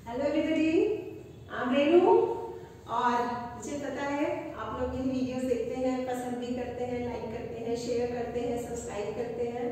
Hello everybody, I am Renu. और मुझे पता है आप लोग मेरी वीडियोस देखते हैं, पसंद भी करते हैं, लाइक करते हैं, शेयर करते हैं, सब्सक्राइब करते हैं।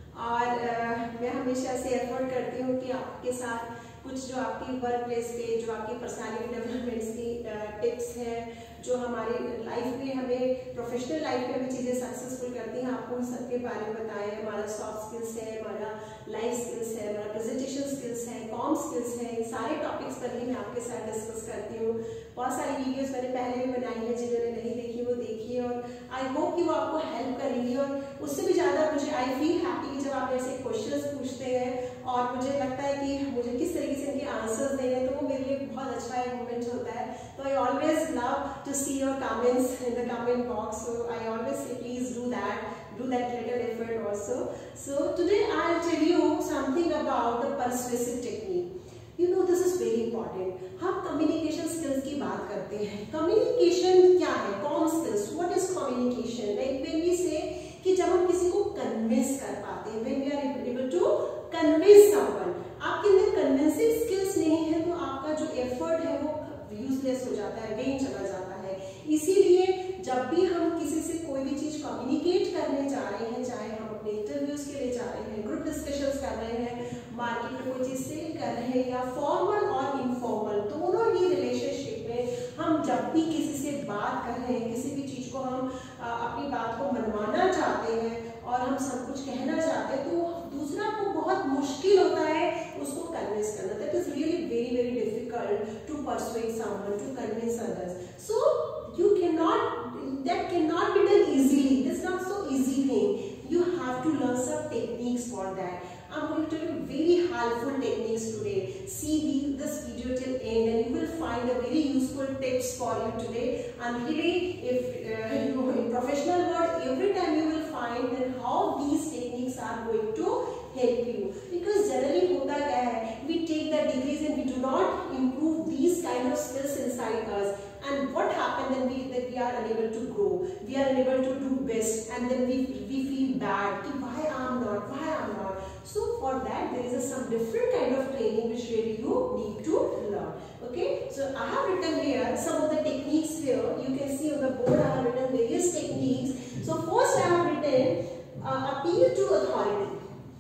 और मैं हमेशा से एफर्ट करती हूँ कि आपके साथ कुछ जो आपकी वर्क प्लेस पे, जो आपकी पर्सनालिटी डेवलपमेंट्स की टिप्स हैं, जो हमारी लाइफ में हमें प्रोफेशनल लाइफ में हमें चीज़ें सक्सेसफुल करती हैं, आपको उन सबके बारे में बताएं। हमारा सॉफ्ट स्किल्स है, हमारा लाइफ स्किल्स है, हमारा प्रेजेंटेशन स्किल्स है, कॉम स्किल्स है, इन सारे टॉपिक्स पर ही मैं आपके साथ डिस्कस करती हूँ। बहुत सारी वीडियोस मैंने पहले भी बनाई है, जिन्होंने नहीं देखी वो देखिए, और आई होप कि वो आपको हेल्प करेंगी। और उससे भी ज़्यादा मुझे आई फील हैप्पी कि जब आप ऐसे क्वेश्चंस पूछते हैं और मुझे लगता है कि मुझे किस तरीके से इनके आंसर्स देने, तो वो मेरे लिए बहुत अच्छा एक मोमेंट होता है। तो I always love to see your comments in the comment box, so I always say please do that little effort also. So today I'll tell you something about the persuasive technique. You know, this is very important. हम communication skills की बात करते हैं। Communication क्या है? Com skills. What is communication? Like when we say कि जब हम किसी को convince कर पाते हैं, when we are able to convince someone, आपके अंदर convincing skills नहीं है तो आपका जो effort है वो useless हो जाता है, vain चला जाता है। इसीलिए जब भी हम किसी से कोई भी चीज कम्युनिकेट करने जा रहे हैं, चाहे हम अपने इंटरव्यूज के लिए जा रहे हैं, ग्रुप डिस्कशंस कर रहे हैं, मार्केट में कोई चीज सेल कर रहे हैं, या फॉर्मल और इनफॉर्मल दोनों ही रिलेशनशिप में हम जब भी किसी से बात कर रहे हैं, किसी भी चीज को हम अपनी बात को मनवाना चाहते हैं और हम सब कुछ कहना चाहते हैं, तो दूसरा को बहुत मुश्किल होता है उसको कन्विंस करना। That is really very very difficult to persuade someone, to convince others. So you cannot, that cannot be done easily. It's not so easy thing. You have to learn some techniques for that. I'm going to tell you very helpful techniques today. See this video till end and you will find a very useful tips for you today. And really, if you in professional world, every time you will find that how these techniques are going to help you. Because generally होता क्या है, we take the degrees and we do not improve these kind of skills inside us. And what happened then that we are unable to grow, we are unable to do best, and then we feel bad कि why I'm not. So for that there is some different kind of training which really you need to learn. Okay, so I have written here some of the techniques here. You can see on the board I have written various techniques. So first I have written appeal to authority.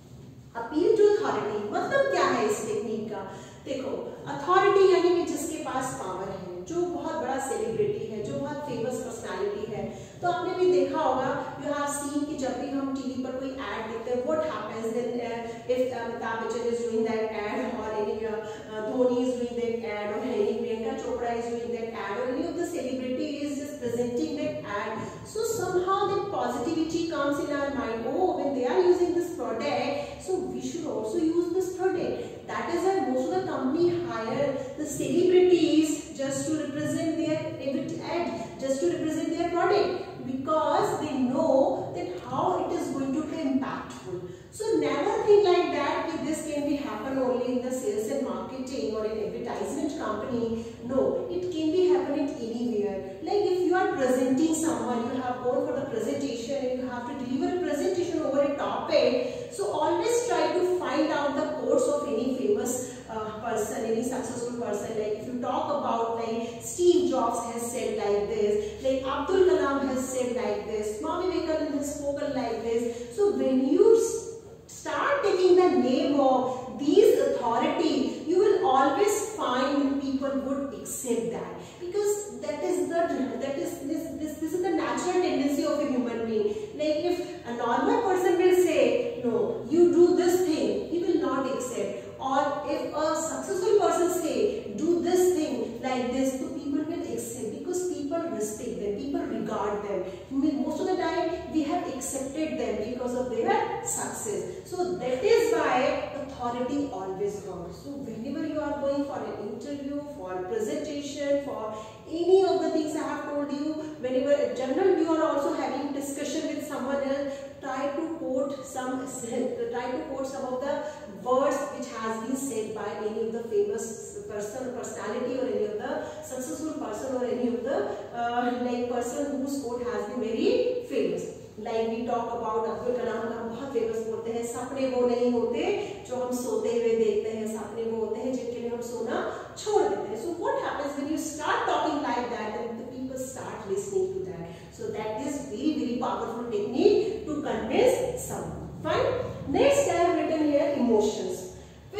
Appeal to authority मतलब क्या है इस technique का? देखो, authority यानी कि जिसके पास power है, जो बहुत बड़ा सेलिब्रिटी है, जो बहुत फेमस पर्सनालिटी है। तो आपने भी देखा होगा, यू हैव सीन कि जब भी हम टीवी पर कोई एड देखते हैं, what happens then if Amitabh Bachchan is doing that ad, और any Dhoni is doing that ad, और any Priyanka Chopra is doing that ad, और any of the celebrity is just presenting that ad, so somehow that positivity comes in our mind. Oh, when they are using this product, so we should also use this product. That is why most of the company hire the celebrities just to represent their ad, just to represent their product, because they know that how it is going to be impactful. So never think like that that this can be happen only in the sales and marketing or in advertisement company. No, it can be happening anywhere. Like if you are presenting someone, you have gone for the presentation and you have to deliver a presentation over a topic. So always try to find out the quotes of any famous person, any successful person. Like if you talk about like Steve Jobs has said like this, like Abdul Kalam has said like this, Swami Vivekananda has spoken like this. So when you start taking the name of these authority, you will always find people would accept that, because this is the natural tendency of a human being. Like if a normal person will say no, you do this thing, he will not accept. Or if a successful person say do this thing like this, so people will accept, because people respect them, people regard them. Most of the time we have accepted them because of their success. So that is why authority always comes. So whenever you are going for an interview, for a presentation, for any of the things I have told you, whenever in general you are also having discussion with someone else, try to quote some of the words which has been said by any of the famous personality, or any of the successful person, or any of the like person whose quote has been very famous. Like we talk about Abdul Kalam का बहुत famous बोलते हैं, सपने वो नहीं होते जो हम सोते हुए देखते हैं, सपने वो होते हैं जिनके लिए हम सोना Fine. Next, I have written here emotions.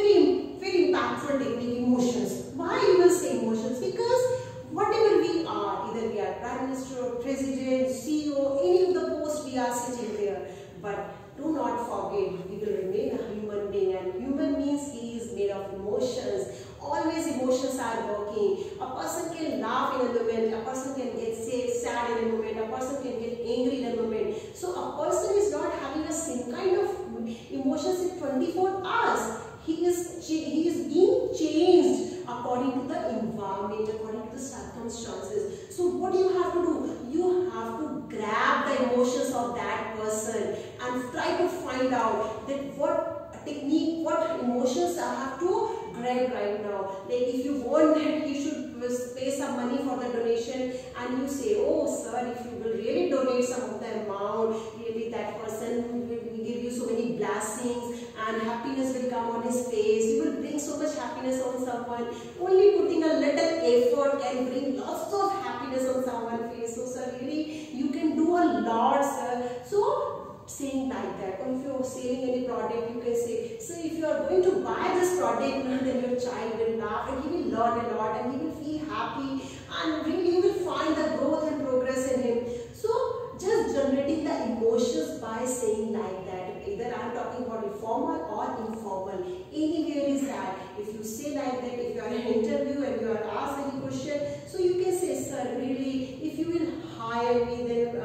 Very impactful technique, emotions. Why you will say emotions? Because whatever we are, either we are Prime Minister or President, CEO, any of the posts we are sitting there. But do not forget, we will remain a human being, and human means he is made of emotions. Always emotions are working. A person can laugh in a moment, a person can get sad in a moment, a person can get angry in a moment. So a person is not having the same kind of emotions in 24 hours. He is being changed according to the environment, according to the circumstances. So what do you have to do? You have to grab the emotions of that person and try to find out that what technique, what emotions I have to grab right now. Like if you want that you should pay some money for the donation, and you say, oh sir, if you will really donate some of the amount, really that person will give you so many blessings and happiness will come on his face. You will bring so much happiness on someone. Only putting a little effort can bring lots of happiness on someone's face. So sir, really you can do a lot, sir. So saying like that, or if you are selling any product, you can say, so if you are going to buy this product, then your child will laugh and he will learn a lot and he will feel happy, and really you will find the growth and progress in him. So just generating the emotions by saying like that. Either I am talking about formal or informal. Anywhere is that. If you say like that, if you are in an interview and you are asked any question, so you can say, sir, really, if you will hire me, then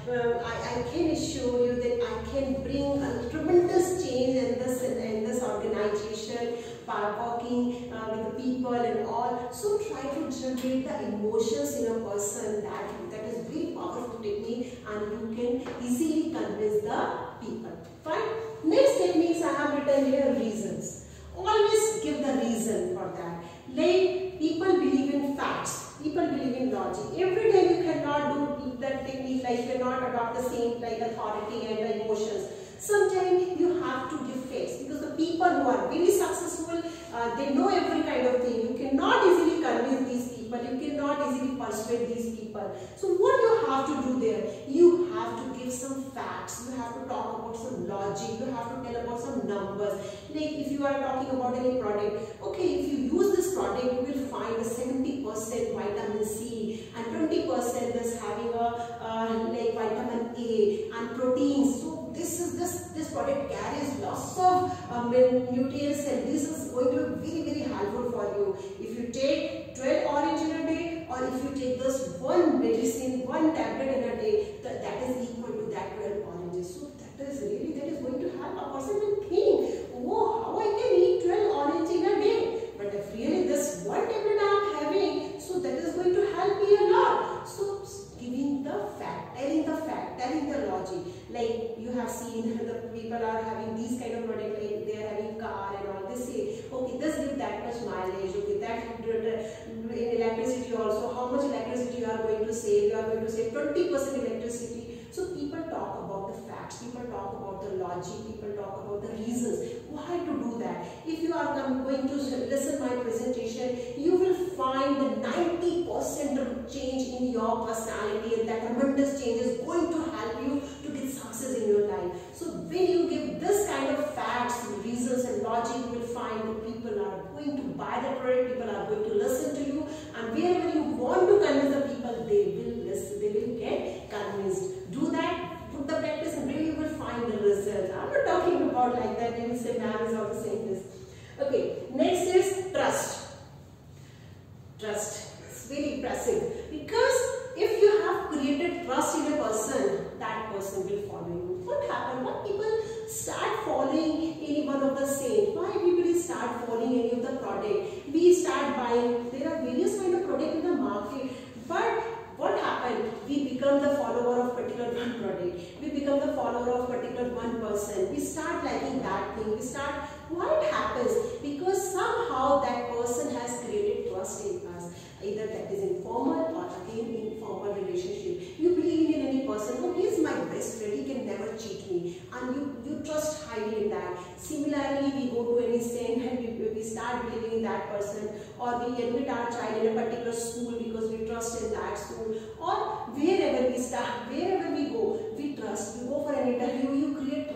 I can assure you that I can bring a tremendous change in this organization by working with the people and all. So try to generate the emotions in a person. That is very powerful technique, and you can easily convince the people. Fine. Next techniques I have written here, reasons. Always give the reason for that. Like people believe in facts, people believe in logic. Every time you cannot do that technique, like you cannot adopt the same like authority and the emotions. Sometimes you have to give facts, because the people who are very successful, they know every kind of thing. You cannot easily convince these people, you cannot easily persuade these people. So what you have to do there? You have to give some facts, you have to talk about some logic, you have to tell about some numbers. Like if you are talking about any product, okay, if you use this product, you will find a 70% vitamin C and 20% is having a like vitamin A and proteins. So this product carries lots of nutrients, and this is going to be very helpful for you. If you take 12 orange in a day, or if you take this one medicine, one tablet in a day, that is equal to that 12 oranges. So that is going to help a person will think, oh, how I can eat 12 oranges in a day. But if really this one tablet I am having, so that is going to help me a lot. So giving the fact, telling the logic. Like you have seen the people are having these kind of product, like they are having car and all. They say, okay, this gives that much mileage, okay, that in electricity also, how much electricity you are going to save? You are going to save 20% electricity. So people talk about the facts, people talk about the logic, people talk about the reasons why to do that. If you are going to listen my presentation, you will find the 90% change in your personality, and that tremendous change is going to help you to get success in your life. So when you give this kind of facts, reasons and logic, you will find that people are going to buy the product, people are going to listen to you, and wherever you want to convince the people, they will listen, they will get convinced. Do that, put the practice, and really you will find the result. I'm not talking about like that, you will say ma'am is also saying this. Okay, next is trust. Trust. It's very impressive, because if you have created trust in a person, that person will follow you. What happened? Why people start following any one of the saints? Why people start following any of the product? We start buying. There are various kind of product in the market, but what happened? We become the follower of particular one product. We become the follower of particular one person. We start liking that thing. We start. Why it happens? Because somehow that person has created trust in us. Either that is informal or again informal relationship. You believe in any person. Oh, he is my best friend. He can never cheat me, and you trust highly in that. Similarly, we go to any saint and we start believing in that person, or we admit our child in a particular school because we trust in that school, or wherever we start, wherever we go, we trust. You go for an interview, you create trust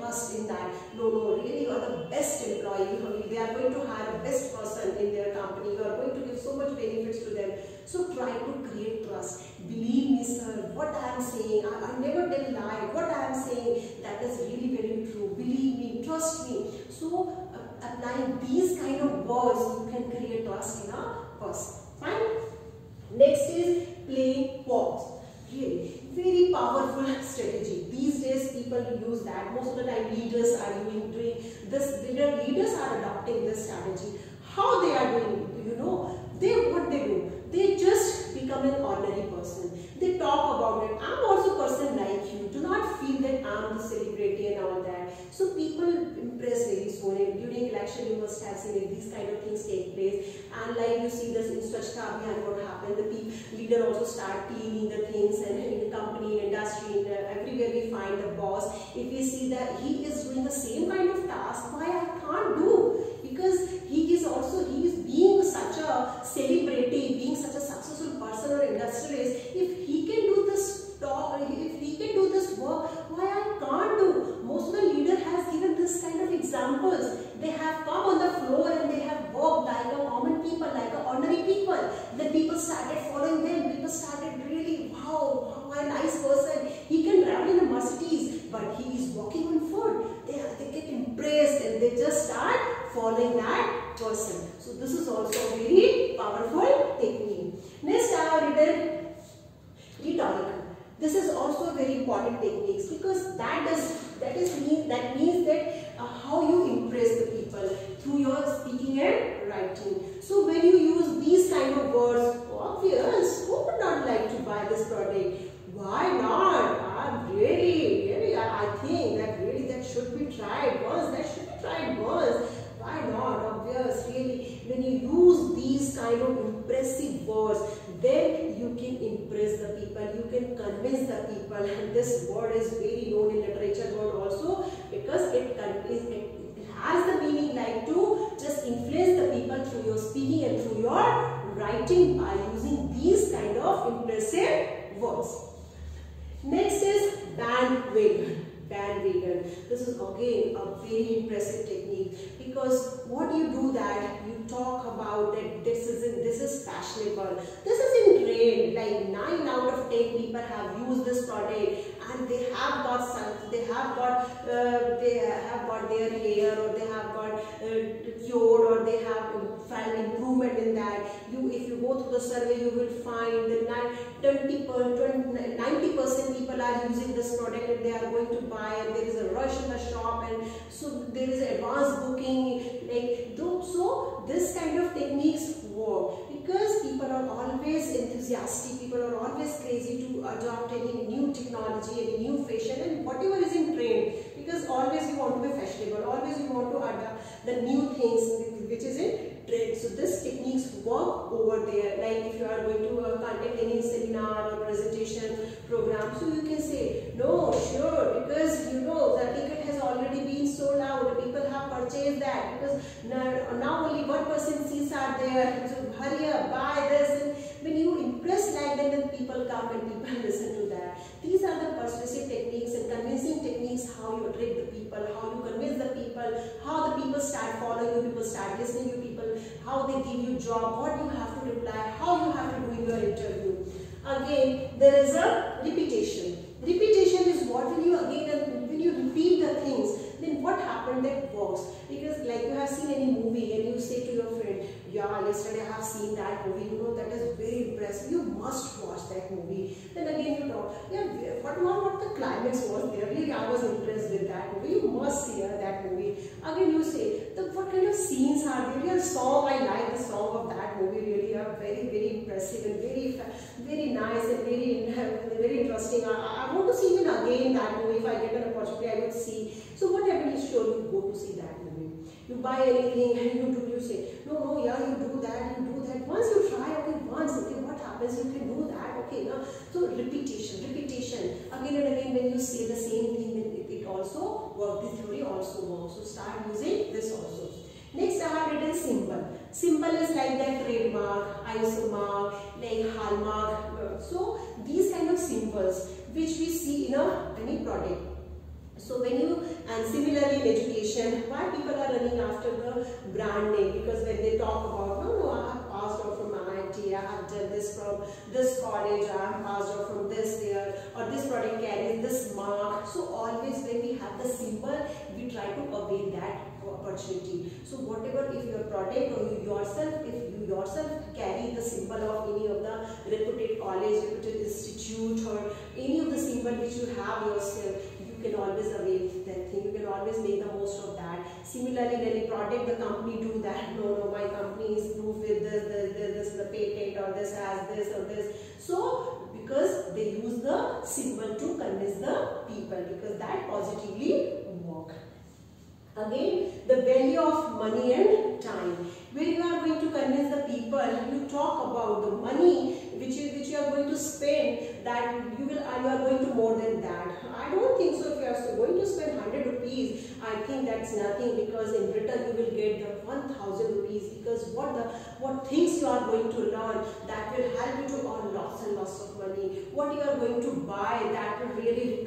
trust in that. No, really you are the best employee. They are going to hire the best person in their company. You are going to give so much benefits to them. So try to create trust. Believe me, sir, what I am saying, I never tell lie. What I am saying, that is really very true. Believe me, trust me. So applying these kind of words, you can create trust in a person. Fine. Next is play pause. Really, very powerful strategy. These days people use that. Most of the time leaders are doing this. Leaders are adopting this strategy. How they are doing, you know, what they do. They just become an ordinary person. They talk about it. I'm also a person like you. Do not feel that I'm the celebrity and all that. So people impress very soon. During election, you must have seen these kind of things take place. And like you see this in Swachhta Abhiyan, what happened? The leader also start cleaning the things, and in the company, in industry, everywhere we find the boss. If we see that he is doing the same kind of task, why I can't do? Because he is being such a celebrity, being such a successful person or industrialist. If he can do this talk, if he can do this work, why I can't do? Most of the leader has given this kind of examples. They have come on the floor and they have worked like a common people, like a ordinary people. Then people started following them. People started really, wow, what a nice person. He can travel in a Mercedes, but he is walking on foot. They get impressed and they just start following that person. So this is also a very powerful technique. Next I have written rhetorical. This is also a very important technique because that means that how you impress the people through your speaking and writing. So when you use these kind of words, obvious, who would not like to buy this product? Why not? I think that really that should be tried once. That should be tried once. Why not? Obvious, really. When you use these kind of impressive words, then you can impress the people. You can convince the people. And this word is very known in literature world also because it has the meaning like to just influence the people through your speaking and through your writing by using these kind of impressive words. Next is bandwagon. Bandwagon. This is again a very impressive technique because what you do that you talk about that this is fashionable. This is in trend. Like 9 out of 10 people have used this product and they have got their hair, or they have got cured, or they have found improvement in that. If you go through the survey, you will find that 90% people are using this product and they are going to buy, and there is a rush in the shop, and so there is advanced booking. So this kind of techniques work because people are always enthusiastic, people are always crazy to adopt any new technology, any new fashion, and whatever is in trend, because always you want to be fashionable, always you want to adopt the new things which is in trend. So this techniques work over there. Like if you are going to conduct any seminar or presentation program, so you can say, no, sure, because you know the ticket has already been sold out, people have purchased that, because now only 1% seats are there, so hurry up, buy this. And when you impress like that, then people come and people listen to that. These are the persuasive techniques and convincing techniques, how you attract the people, how you convince the people, how the people start following you, people start listening to people, how they give you job, what you have to reply, how you have to do in your interview. Again, there is a repetition. Repetition is what when you repeat the things, then what happened that works. Because like you have seen any movie and you say to your friend, yeah, yesterday I have seen that movie, you know, that is very impressive, you must watch that movie. Then again you talk, yeah, what the climax was there, really I was impressed with that movie, you must see that movie. Again you say, what kind of scenes are there, really a song, I like the song of that movie, really are very, very impressive and very, very nice and very interesting. I want to see even again that movie. If I get an opportunity, I will see. So what happens is, sure, you go to see that movie. You buy anything and you say, no, yeah, you do that. Once you try, okay, what happens? You can do that, okay. Now, so repetition. Again and again, when you say the same thing, then it also works. This theory also works. So start using this also. Next, I have written symbol. Symbol is like that trademark, ISO mark, like hallmark. So these kind of symbols which we see in any product. So when you, and similarly in education, why people are running after the brand name? Because when they talk about, no, I have passed out from IIT, I have done this from this college, I have passed out from this year, or this product carries this mark. So always when we have the symbol, we try to avail that opportunity. So whatever, if your product or you yourself, if you yourself carry the symbol of any of the reputed college, reputed institute, or any of the symbol which you have yourself, you can always avail that thing. You can always make the most of that. Similarly, when a product, the company do that. No, my company is proof with this, the patent, or this has this or this. So because they use the symbol to convince the people, because that positively work. Again, the value of money and time. When you are going to convince the people, you talk about the money which you are going to spend, that you are going to more than that. I don't think so. If you are going to spend 100 rupees, I think that's nothing, because in return you will get the 1000 rupees, because what things you are going to learn, that will help you to earn lots and lots of money. What you are going to buy, that will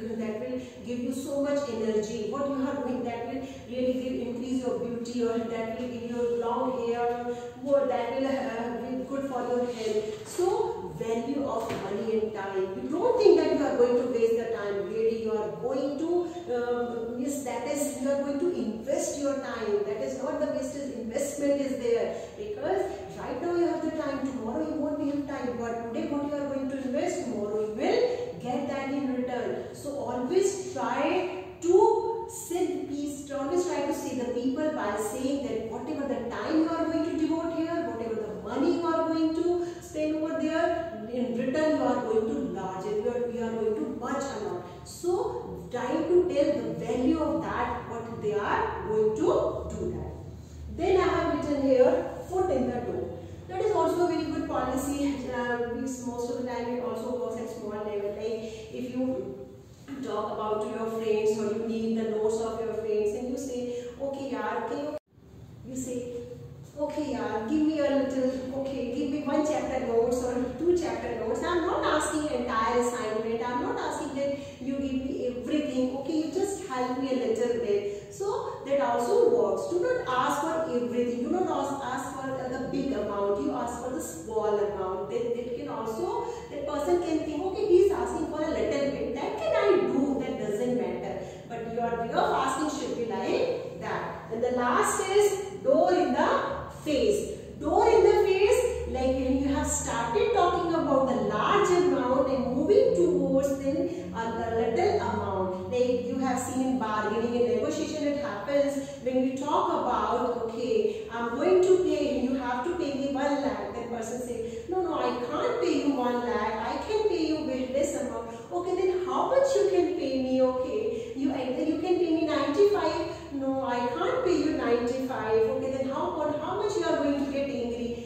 give you so much energy. What you are doing, that will really increase your beauty, or that will give you long hair, more that will be good for your health. So value of money and time. You don't think that you are going to waste the time. Really, you are going to you are going to invest your time. That is not the wasted investment is there, because right now you have the time. Tomorrow you won't have time, but today what you are going to invest, tomorrow you will get that in return. So always try to save peace. Always try to save the people by saying that whatever the time you are going to devote here, whatever the money you are going to spend over there, in return you are going to large it. You are going to much a lot. So try to tell the value of that, what they are going to do that. Then I have written here, foot in the door. That is also a very good policy. Most of the time it also works at small level. Like if you talk about to your friends, or you need the notes of your friends, and you say, okay yaar, you say, okay yaar, give me a little, okay, give me 1 chapter notes or 2 chapter notes. I am not asking entire assignment. I am not asking that you give me everything. Okay, you just help me a little bit. So that also works. Do not ask for everything. Do not ask for the big amount. You ask for the small amount. Then it can also, that person can think, okay, he is asking for a little bit. That can I do? That doesn't matter. But your way of asking should be like that. And the last is door in the face. Door in the face, like when you have started talking about the large amount and moving towards then a little amount. Like you have seen in bargaining and negotiation, it happens when we talk about, okay, I'm going to pay, you have to pay me 1 lakh. That person say, no, I can't pay you 1 lakh. I can pay you with this amount. Okay, then how much you can pay me? Okay, you can pay me 95. No, I can't pay you 95. Okay, then how much you are going to get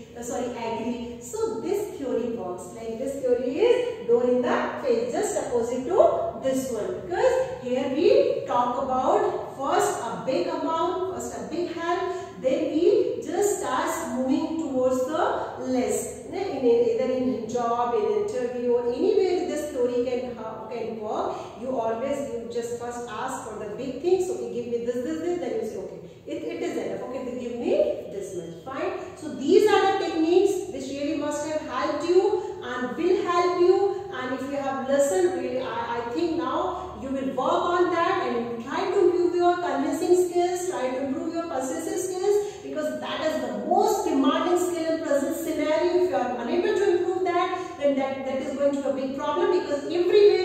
agree. So this theory works. Like this theory is door in the face, just opposite to this one. Because here we talk about first a big amount, first a big help, then we just start moving towards the less. Either in job, in interview, or anywhere this theory can work. You just first ask for the big things. Okay, give me this, then you say, okay, it is enough. Okay, then give me this much. Fine. So these are the techniques which really must have helped you and will help you. And if you have listened, really, I think now you will work on that and try to improve your convincing skills, try to improve your persuasive skills, because that is the most demanding skill in present scenario. If you are unable to improve that, then that is going to be a big problem, because everywhere